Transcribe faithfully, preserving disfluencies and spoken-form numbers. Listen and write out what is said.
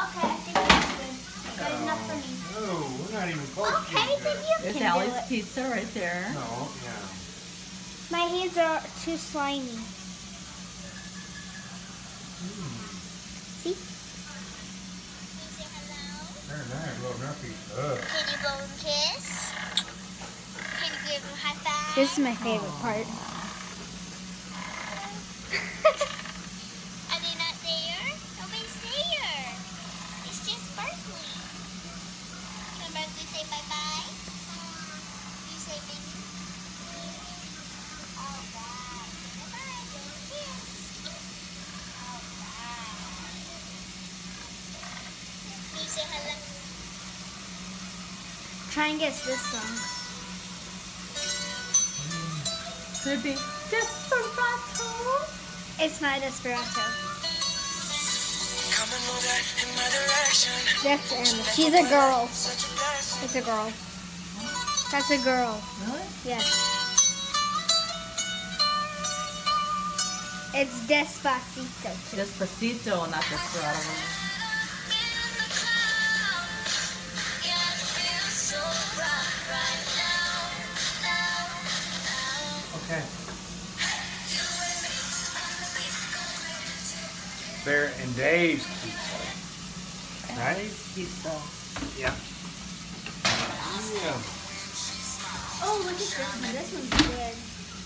Okay, I think that's good. Good enough for me. No, we're not even close to Okay, getting then good. you There's can do Allie's it. pizza right there. No, yeah. My hands are too slimy. Mm. See? Very nice, little Nuffy. Ugh. Can you blow him a kiss? Can you give him a high five? This is my favorite part. Are they not there? Nobody's there. It's just Berkeley. Can Berkeley say bye-bye? You say baby? All right. Bye-bye. Give him a kiss. All right. Can you say hello? Try and guess this song. Could be Desperado. It's not Desperado. Come and move that in my direction. That's Emma. She's a girl. It's a girl. That's a girl. Really? Yes. It's Despacito. Despacito, not Desperado. Okay. Bear and Dave's pizza. Right? Allie's pizza. Yeah. Yeah. Oh, look at this one. This one's good.